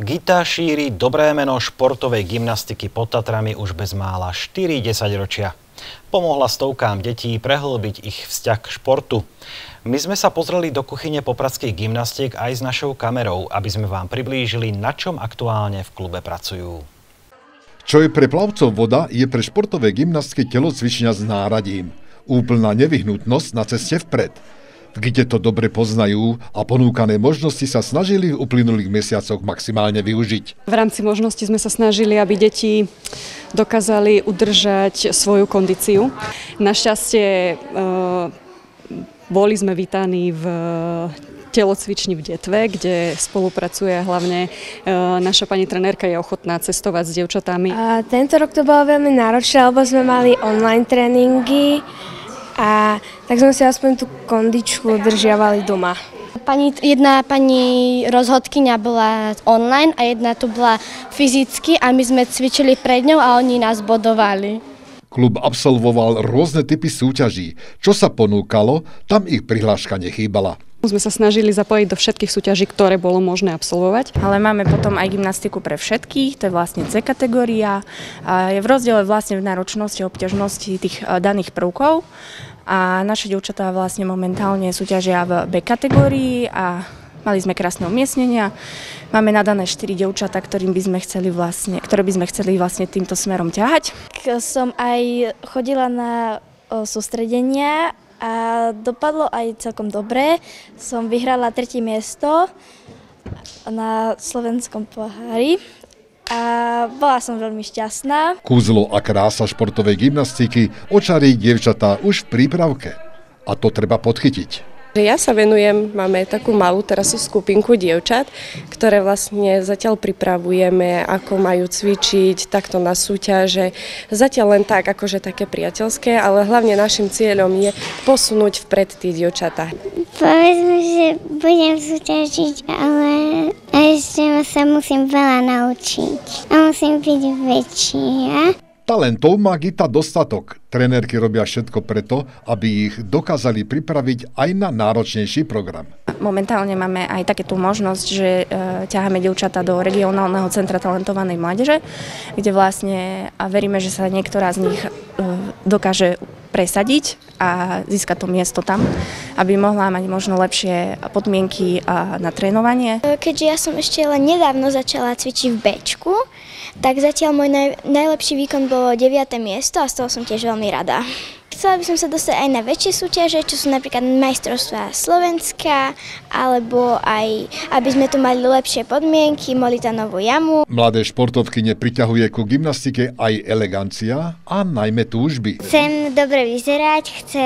Gita šíri dobré meno športovej gymnastiky pod Tatrami už bezmála 4 desaťročia. Pomohla stovkám detí prehlbiť ich vzťah k športu. My sme sa pozreli do kuchyne popradských gymnastiek aj s našou kamerou, aby sme vám priblížili, na čom aktuálne v klube pracujú. Čo je pre plavcov voda, je pre športové gymnastky telocvičňa s náradím. Úplná nevyhnutnosť na ceste vpred. V Gite to dobre poznajú a ponúkané možnosti sa snažili v uplynulých mesiacoch maximálne využiť. V rámci možnosti sme sa snažili, aby deti dokázali udržať svoju kondíciu. Našťastie boli sme vítaní v telocvični v Detve, kde spolupracuje hlavne naša pani trenérka, je ochotná cestovať s dievčatami. A tento rok to bolo veľmi náročné, lebo sme mali online tréningy. A tak sme si aspoň tú kondičku držiavali doma. Jedna pani rozhodkyňa bola online a jedna tu bola fyzicky a my sme cvičili pred ňou a oni nás bodovali. Klub absolvoval rôzne typy súťaží. Čo sa ponúkalo, tam ich prihláška nechýbala. Sme sa snažili zapojiť do všetkých súťaží, ktoré bolo možné absolvovať. Ale máme potom aj gymnastiku pre všetkých, to je vlastne C kategória. Je v rozdiele vlastne v náročnosti a obťažnosti tých daných prvkov. A naše dievčatá vlastne momentálne súťažia v B kategórii a mali sme krásne umiestnenia. Máme nadané 4 dievčatá, ktoré by sme chceli vlastne týmto smerom ťahať. Som aj chodila na sústredenia a dopadlo aj celkom dobre. Som vyhrala 3. miesto na slovenskom pohári a bola som veľmi šťastná. Kúzlo a krása športovej gymnastiky očarí dievčatá už v prípravke. A to treba podchytiť. Ja sa venujem, máme takú malú teraz skupinku dievčat, ktoré vlastne zatiaľ pripravujeme, ako majú cvičiť, takto na súťaže. Zatiaľ len tak, akože také priateľské, ale hlavne našim cieľom je posunúť vpred tie dievčatá. Povedzme, že budem súťažiť, ale ešte sa musím veľa naučiť a musím byť väčšia. Talentov má Gita dostatok. Trenérky robia všetko preto, aby ich dokázali pripraviť aj na náročnejší program. Momentálne máme aj takéto možnosť, že ťaháme dievčatá do regionálneho centra talentovanej mládeže, kde vlastne a veríme, že sa niektorá z nich dokáže presadiť a získať to miesto tam, aby mohla mať možno lepšie podmienky na trénovanie. Keďže ja som ešte len nedávno začala cvičiť v Bčku, tak zatiaľ môj najlepší výkon bolo 9. miesto a z toho som tiež veľmi rada. Chcela by som sa dostať aj na väčšie súťaže, čo sú napríklad majstrovstvá Slovenska, alebo aj, aby sme tu mali lepšie podmienky, Molitanovú jamu. Mladé športovkyne priťahuje ku gymnastike aj elegancia a najmä túžby. Chcem dobre vyzerať,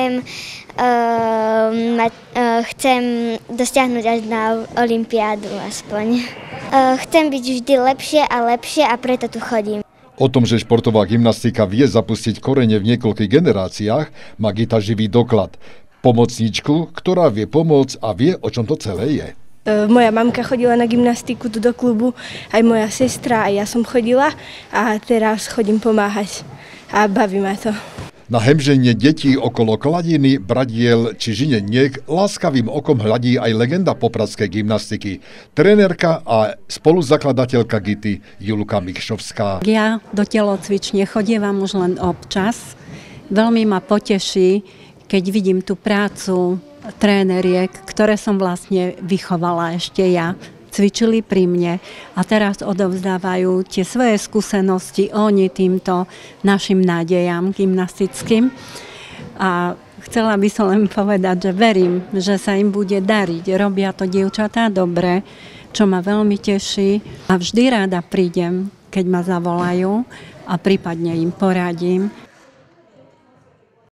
chcem dosiahnuť až na olympiádu aspoň. Chcem byť vždy lepšie a preto tu chodím. O tom, že športová gymnastika vie zapustiť korene v niekoľkých generáciách, má Gita živý doklad. Pomocníčku, ktorá vie pomôcť a vie, o čom to celé je. Moja mamka chodila na gymnastiku tu do klubu, aj moja sestra, aj ja som chodila a teraz chodím pomáhať a baví ma to. Na hemženie detí okolo kladiny, bradiel či žineniek láskavým okom hľadí aj legenda popradskej gymnastiky. Trenérka a spoluzakladateľka Gity Julka Mikšovská. Ja do telocvične chodievam už len občas. Veľmi ma poteší, keď vidím tú prácu tréneriek, ktoré som vlastne vychovala ešte ja. Cvičili pri mne a teraz odovzdávajú tie svoje skúsenosti oni týmto našim nádejam gymnastickým. A chcela by som len povedať, že verím, že sa im bude dariť. Robia to dievčatá dobre, čo ma veľmi teší a vždy rada prídem, keď ma zavolajú a prípadne im poradím.